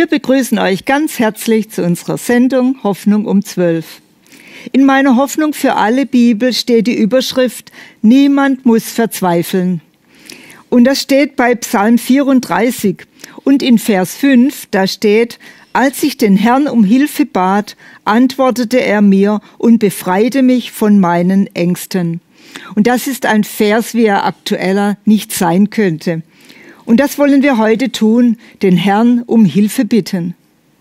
Wir begrüßen euch ganz herzlich zu unserer Sendung Hoffnung um 12. In meiner Hoffnung für alle Bibel steht die Überschrift Niemand muss verzweifeln. Und das steht bei Psalm 34. Und in Vers 5, da steht: Als ich den Herrn um Hilfe bat, antwortete er mir und befreite mich von meinen Ängsten. Und das ist ein Vers, wie er aktueller nicht sein könnte. Und das wollen wir heute tun, den Herrn um Hilfe bitten.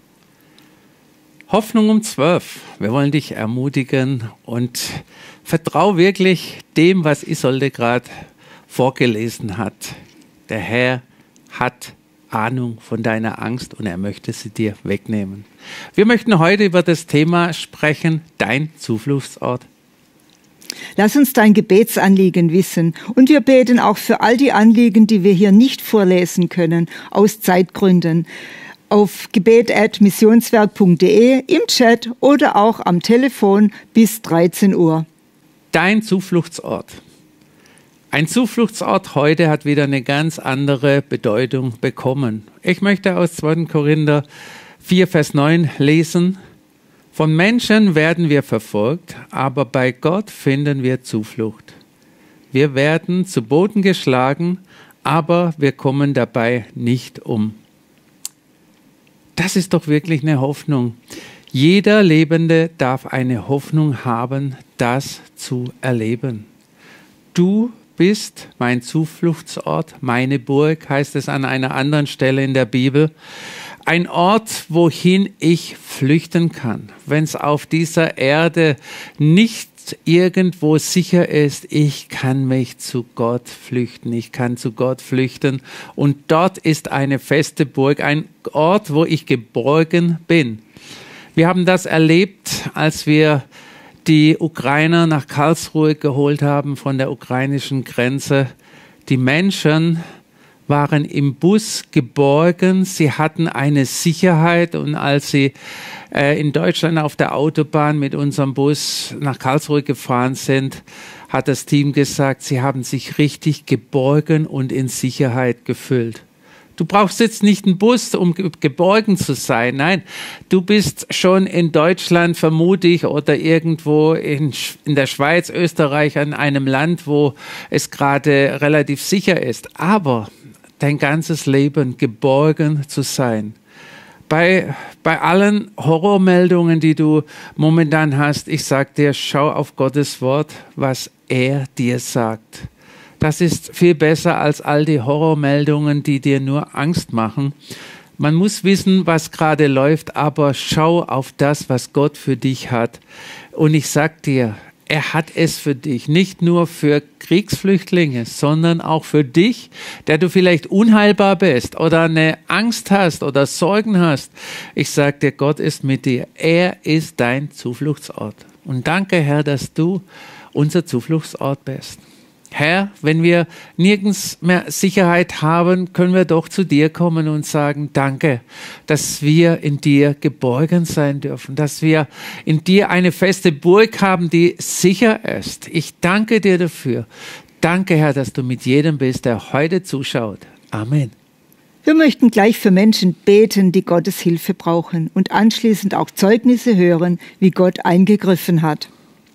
Hoffnung um 12. Wir wollen dich ermutigen und vertrau wirklich dem, was Isolde gerade vorgelesen hat. Der Herr hat Ahnung von deiner Angst und er möchte sie dir wegnehmen. Wir möchten heute über das Thema sprechen, dein Zufluchtsort. Lass uns dein Gebetsanliegen wissen und wir beten auch für all die Anliegen, die wir hier nicht vorlesen können, aus Zeitgründen. Auf gebet@missionswerk.de, im Chat oder auch am Telefon bis 13 Uhr. Dein Zufluchtsort. Ein Zufluchtsort heute hat wieder eine ganz andere Bedeutung bekommen. Ich möchte aus 2. Korinther 4, Vers 9 lesen. Von Menschen werden wir verfolgt, aber bei Gott finden wir Zuflucht. Wir werden zu Boden geschlagen, aber wir kommen dabei nicht um. Das ist doch wirklich eine Hoffnung. Jeder Lebende darf eine Hoffnung haben, das zu erleben. Du bist mein Zufluchtsort, meine Burg, heißt es an einer anderen Stelle in der Bibel. Ein Ort, wohin ich flüchten kann, wenn es auf dieser Erde nicht irgendwo sicher ist. Ich kann mich zu Gott flüchten, ich kann zu Gott flüchten und dort ist eine feste Burg, ein Ort, wo ich geborgen bin. Wir haben das erlebt, als wir die Ukrainer nach Karlsruhe geholt haben von der ukrainischen Grenze. Die Menschen waren im Bus geborgen, sie hatten eine Sicherheit und als sie in Deutschland auf der Autobahn mit unserem Bus nach Karlsruhe gefahren sind, hat das Team gesagt, sie haben sich richtig geborgen und in Sicherheit gefühlt. Du brauchst jetzt nicht einen Bus, um geborgen zu sein. Nein, du bist schon in Deutschland, vermute ich, oder irgendwo in der Schweiz, Österreich, an einem Land, wo es gerade relativ sicher ist. Aber dein ganzes Leben geborgen zu sein. Bei allen Horrormeldungen, die du momentan hast, ich sag dir, schau auf Gottes Wort, was er dir sagt. Das ist viel besser als all die Horrormeldungen, die dir nur Angst machen. Man muss wissen, was gerade läuft, aber schau auf das, was Gott für dich hat. Und ich sag dir, er hat es für dich, nicht nur für Kriegsflüchtlinge, sondern auch für dich, der du vielleicht unheilbar bist oder eine Angst hast oder Sorgen hast. Ich sag dir, Gott ist mit dir. Er ist dein Zufluchtsort. Und danke, Herr, dass du unser Zufluchtsort bist. Herr, wenn wir nirgends mehr Sicherheit haben, können wir doch zu dir kommen und sagen, danke, dass wir in dir geborgen sein dürfen, dass wir in dir eine feste Burg haben, die sicher ist. Ich danke dir dafür. Danke, Herr, dass du mit jedem bist, der heute zuschaut. Amen. Wir möchten gleich für Menschen beten, die Gottes Hilfe brauchen und anschließend auch Zeugnisse hören, wie Gott eingegriffen hat.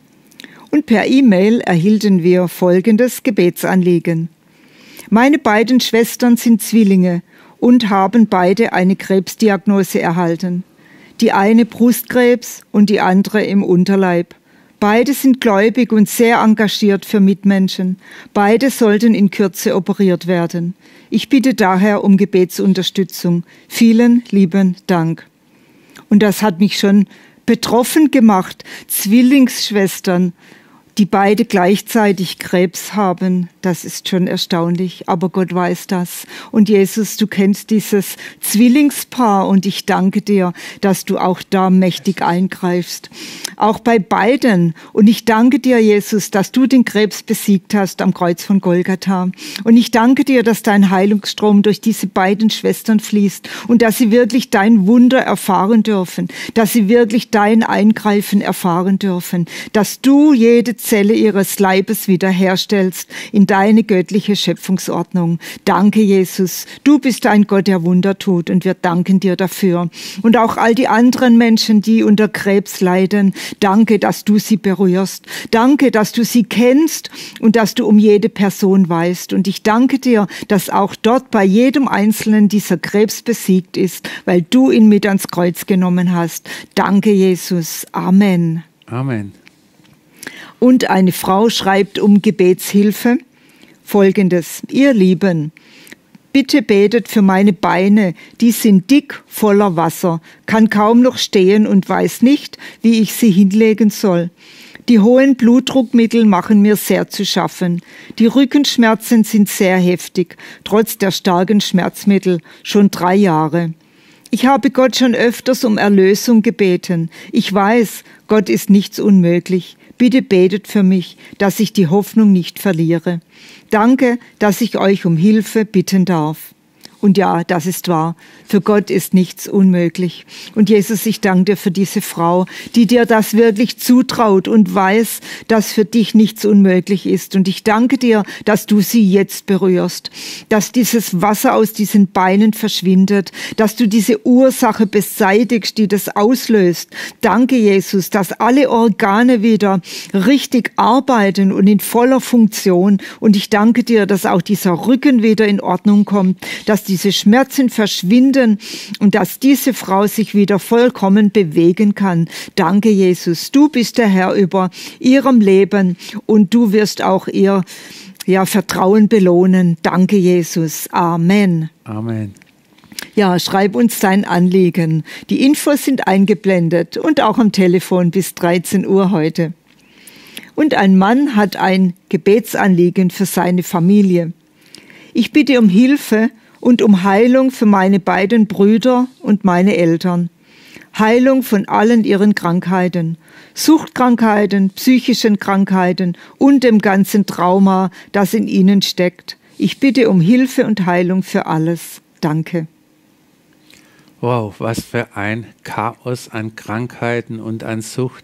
Und per E-Mail erhielten wir folgendes Gebetsanliegen. Meine beiden Schwestern sind Zwillinge und haben beide eine Krebsdiagnose erhalten. Die eine Brustkrebs und die andere im Unterleib. Beide sind gläubig und sehr engagiert für Mitmenschen. Beide sollten in Kürze operiert werden. Ich bitte daher um Gebetsunterstützung. Vielen lieben Dank. Und das hat mich schon betroffen gemacht. Zwillingsschwestern, die beide gleichzeitig Krebs haben, das ist schon erstaunlich, aber Gott weiß das. Und Jesus, du kennst dieses Zwillingspaar und ich danke dir, dass du auch da mächtig eingreifst. Auch bei beiden. Und ich danke dir, Jesus, dass du den Krebs besiegt hast am Kreuz von Golgatha. Und ich danke dir, dass dein Heilungsstrom durch diese beiden Schwestern fließt und dass sie wirklich dein Wunder erfahren dürfen, dass sie wirklich dein Eingreifen erfahren dürfen, dass du jede Zelle ihres Leibes wiederherstellst in deine göttliche Schöpfungsordnung. Danke, Jesus. Du bist ein Gott, der Wunder tut, und wir danken dir dafür. Und auch all die anderen Menschen, die unter Krebs leiden, danke, dass du sie berührst. Danke, dass du sie kennst und dass du um jede Person weißt. Und ich danke dir, dass auch dort bei jedem Einzelnen dieser Krebs besiegt ist, weil du ihn mit ans Kreuz genommen hast. Danke, Jesus. Amen. Amen. Und eine Frau schreibt um Gebetshilfe Folgendes: Ihr Lieben, bitte betet für meine Beine, die sind dick voller Wasser, kann kaum noch stehen und weiß nicht, wie ich sie hinlegen soll. Die hohen Blutdruckmittel machen mir sehr zu schaffen. Die Rückenschmerzen sind sehr heftig, trotz der starken Schmerzmittel, schon 3 Jahre. Ich habe Gott schon öfters um Erlösung gebeten. Ich weiß, Gott ist nichts unmöglich. Bitte betet für mich, dass ich die Hoffnung nicht verliere. Danke, dass ich euch um Hilfe bitten darf. Und ja, das ist wahr. Für Gott ist nichts unmöglich. Und Jesus, ich danke dir für diese Frau, die dir das wirklich zutraut und weiß, dass für dich nichts unmöglich ist. Und ich danke dir, dass du sie jetzt berührst, dass dieses Wasser aus diesen Beinen verschwindet, dass du diese Ursache beseitigst, die das auslöst. Danke, Jesus, dass alle Organe wieder richtig arbeiten und in voller Funktion. Und ich danke dir, dass auch dieser Rücken wieder in Ordnung kommt, dass diese Schmerzen verschwinden und dass diese Frau sich wieder vollkommen bewegen kann. Danke, Jesus. Du bist der Herr über ihrem Leben und du wirst auch ihr Vertrauen belohnen. Danke, Jesus. Amen. Amen. Ja, schreib uns dein Anliegen. Die Infos sind eingeblendet und auch am Telefon bis 13 Uhr heute. Und ein Mann hat ein Gebetsanliegen für seine Familie. Ich bitte um Hilfe und um Heilung für meine beiden Brüder und meine Eltern. Heilung von allen ihren Krankheiten, Suchtkrankheiten, psychischen Krankheiten und dem ganzen Trauma, das in ihnen steckt. Ich bitte um Hilfe und Heilung für alles. Danke. Wow, was für ein Chaos an Krankheiten und an Sucht.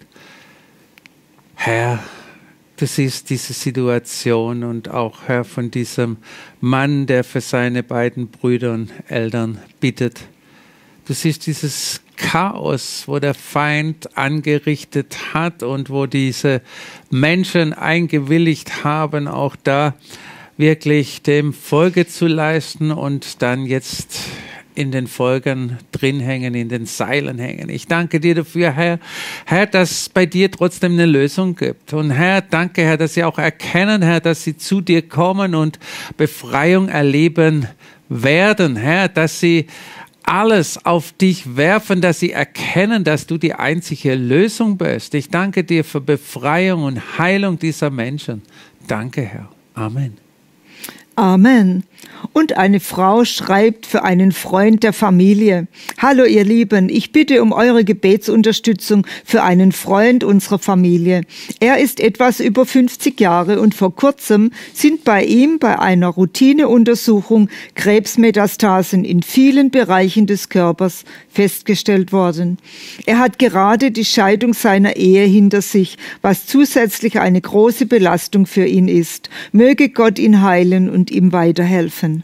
Herr, du siehst diese Situation und auch, Herr, von diesem Mann, der für seine beiden Brüder und Eltern bittet. Du siehst dieses Chaos, wo der Feind angerichtet hat und wo diese Menschen eingewilligt haben, auch da wirklich dem Folge zu leisten und dann jetzt in den Folgen drin hängen, in den Seilen hängen. Ich danke dir dafür, Herr, dass es bei dir trotzdem eine Lösung gibt. Und Herr, danke, Herr, dass sie auch erkennen, Herr, dass sie zu dir kommen und Befreiung erleben werden, Herr, dass sie alles auf dich werfen, dass sie erkennen, dass du die einzige Lösung bist. Ich danke dir für Befreiung und Heilung dieser Menschen. Danke, Herr. Amen. Amen. Und eine Frau schreibt für einen Freund der Familie: Hallo ihr Lieben, ich bitte um eure Gebetsunterstützung für einen Freund unserer Familie. Er ist etwas über 50 Jahre und vor kurzem sind bei ihm bei einer Routineuntersuchung Krebsmetastasen in vielen Bereichen des Körpers festgestellt worden. Er hat gerade die Scheidung seiner Ehe hinter sich, was zusätzlich eine große Belastung für ihn ist. Möge Gott ihn heilen und ihm weiterhelfen.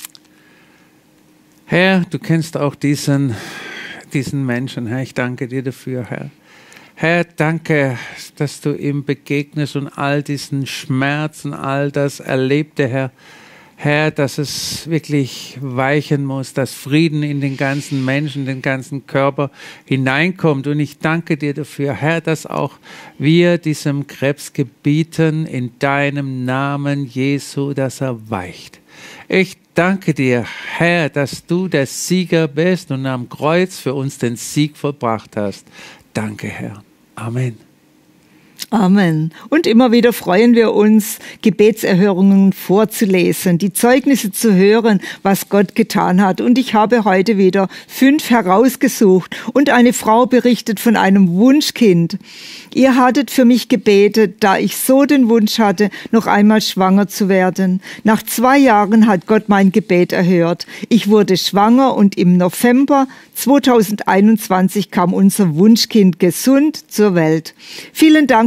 Herr, du kennst auch diesen Menschen, Herr, ich danke dir dafür, Herr. Herr, danke, dass du ihm begegnest und all diesen Schmerzen, all das Erlebte, Herr. Herr, dass es wirklich weichen muss, dass Frieden in den ganzen Menschen, den ganzen Körper hineinkommt. Und ich danke dir dafür, Herr, dass auch wir diesem Krebs gebieten in deinem Namen Jesu, dass er weicht. Ich danke dir, Herr, dass du der Sieger bist und am Kreuz für uns den Sieg vollbracht hast. Danke, Herr. Amen. Amen. Und immer wieder freuen wir uns, Gebetserhörungen vorzulesen, die Zeugnisse zu hören, was Gott getan hat. Und ich habe heute wieder 5 herausgesucht. Und eine Frau berichtet von einem Wunschkind. Ihr hattet für mich gebetet, da ich so den Wunsch hatte, noch einmal schwanger zu werden. Nach 2 Jahren hat Gott mein Gebet erhört. Ich wurde schwanger und im November 2021 kam unser Wunschkind gesund zur Welt. Vielen Dank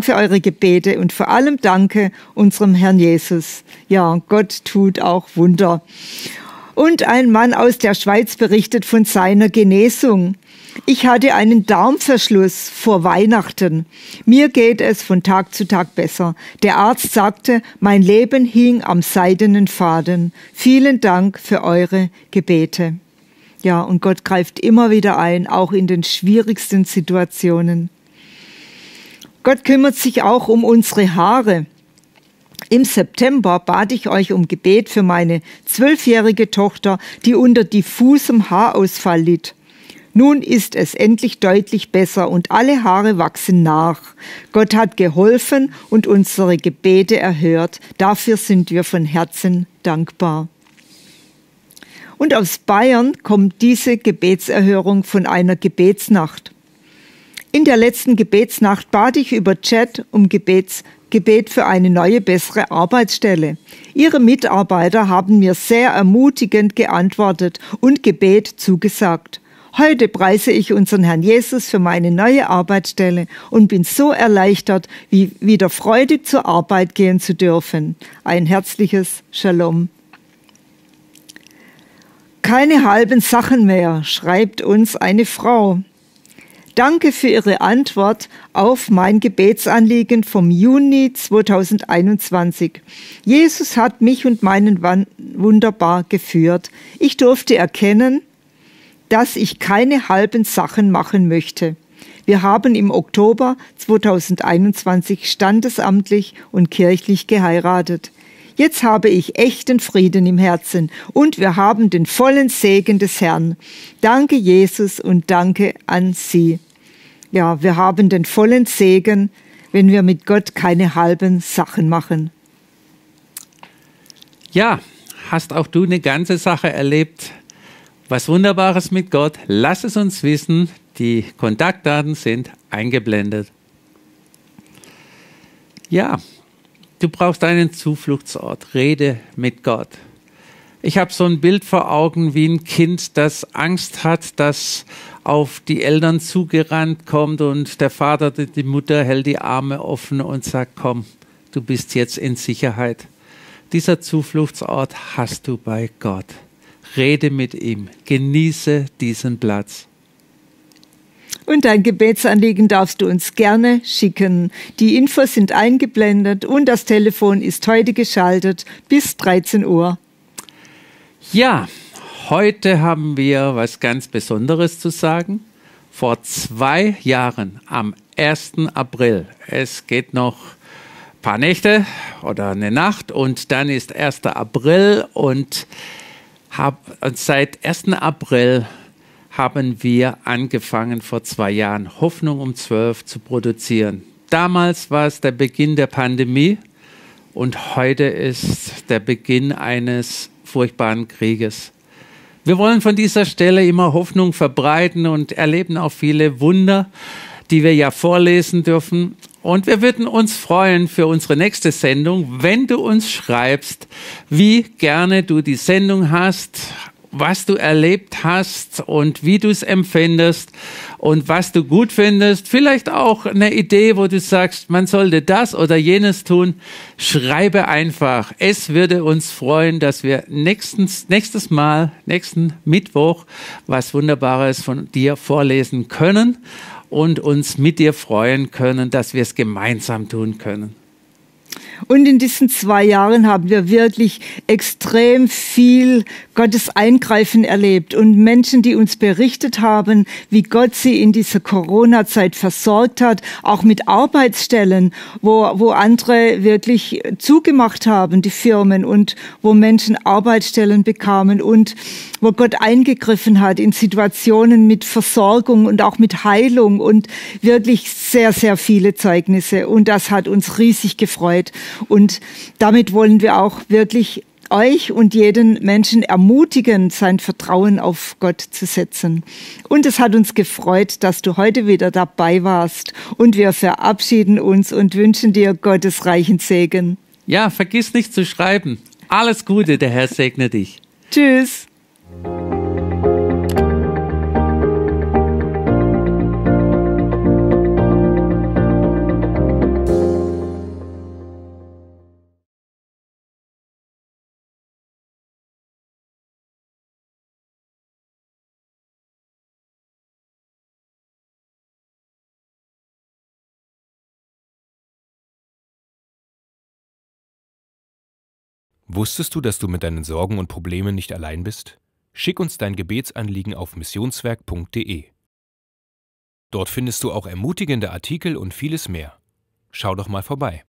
Dank für eure Gebete und vor allem danke unserem Herrn Jesus. Ja, Gott tut auch Wunder. Und ein Mann aus der Schweiz berichtet von seiner Genesung. Ich hatte einen Darmverschluss vor Weihnachten. Mir geht es von Tag zu Tag besser. Der Arzt sagte, mein Leben hing am seidenen Faden. Vielen Dank für eure Gebete. Ja, und Gott greift immer wieder ein, auch in den schwierigsten Situationen. Gott kümmert sich auch um unsere Haare. Im September bat ich euch um Gebet für meine 12-jährige Tochter, die unter diffusem Haarausfall litt. Nun ist es endlich deutlich besser und alle Haare wachsen nach. Gott hat geholfen und unsere Gebete erhört. Dafür sind wir von Herzen dankbar. Und aus Bayern kommt diese Gebetserhörung von einer Gebetsnacht. In der letzten Gebetsnacht bat ich über Chat um Gebet für eine neue, bessere Arbeitsstelle. Ihre Mitarbeiter haben mir sehr ermutigend geantwortet und Gebet zugesagt. Heute preise ich unseren Herrn Jesus für meine neue Arbeitsstelle und bin so erleichtert, wieder freudig zur Arbeit gehen zu dürfen. Ein herzliches Shalom. Keine halben Sachen mehr, schreibt uns eine Frau. Danke für Ihre Antwort auf mein Gebetsanliegen vom Juni 2021. Jesus hat mich und meinen Mann wunderbar geführt. Ich durfte erkennen, dass ich keine halben Sachen machen möchte. Wir haben im Oktober 2021 standesamtlich und kirchlich geheiratet. Jetzt habe ich echten Frieden im Herzen und wir haben den vollen Segen des Herrn. Danke Jesus und danke an Sie. Ja, wir haben den vollen Segen, wenn wir mit Gott keine halben Sachen machen. Ja, hast auch du eine ganze Sache erlebt? Was Wunderbares mit Gott? Lass es uns wissen. Die Kontaktdaten sind eingeblendet. Ja, du brauchst einen Zufluchtsort. Rede mit Gott. Ich habe so ein Bild vor Augen wie ein Kind, das Angst hat, das auf die Eltern zugerannt kommt und der Vater, die Mutter hält die Arme offen und sagt, komm, du bist jetzt in Sicherheit. Dieser Zufluchtsort hast du bei Gott. Rede mit ihm, genieße diesen Platz. Und dein Gebetsanliegen darfst du uns gerne schicken. Die Infos sind eingeblendet und das Telefon ist heute geschaltet bis 13 Uhr. Ja, heute haben wir was ganz Besonderes zu sagen. Vor 2 Jahren, am 1. April, es geht noch ein paar Nächte oder eine Nacht und dann ist 1. April und seit 1. April haben wir angefangen, vor 2 Jahren Hoffnung um 12 zu produzieren. Damals war es der Beginn der Pandemie und heute ist der Beginn eines furchtbaren Krieges. Wir wollen von dieser Stelle immer Hoffnung verbreiten und erleben auch viele Wunder, die wir ja vorlesen dürfen. Und wir würden uns freuen für unsere nächste Sendung, wenn du uns schreibst, wie gerne du die Sendung hast, was du erlebt hast und wie du es empfindest und was du gut findest. Vielleicht auch eine Idee, wo du sagst, man sollte das oder jenes tun. Schreibe einfach. Es würde uns freuen, dass wir nächsten Mittwoch was Wunderbares von dir vorlesen können und uns mit dir freuen können, dass wir es gemeinsam tun können. Und in diesen 2 Jahren haben wir wirklich extrem viel Gottes Eingreifen erlebt und Menschen, die uns berichtet haben, wie Gott sie in dieser Corona-Zeit versorgt hat, auch mit Arbeitsstellen, wo andere wirklich zugemacht haben, die Firmen, und wo Menschen Arbeitsstellen bekamen und wo Gott eingegriffen hat in Situationen mit Versorgung und auch mit Heilung und wirklich sehr, sehr viele Zeugnisse. Und das hat uns riesig gefreut. Und damit wollen wir auch wirklich euch und jeden Menschen ermutigen, sein Vertrauen auf Gott zu setzen. Und es hat uns gefreut, dass du heute wieder dabei warst. Und wir verabschieden uns und wünschen dir Gottes reichen Segen. Ja, vergiss nicht zu schreiben. Alles Gute, der Herr segne dich. Tschüss. Wusstest du, dass du mit deinen Sorgen und Problemen nicht allein bist? Schick uns dein Gebetsanliegen auf missionswerk.de. Dort findest du auch ermutigende Artikel und vieles mehr. Schau doch mal vorbei.